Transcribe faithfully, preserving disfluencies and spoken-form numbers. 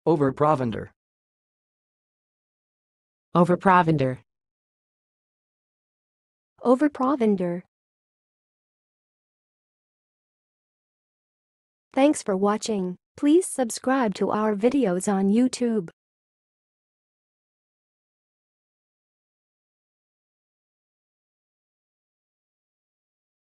o-ver-pro-vend-er, o-ver-pro-vend-er, o-ver-pro-vend-er. Thanks for watching. Please subscribe to our videos on YouTube.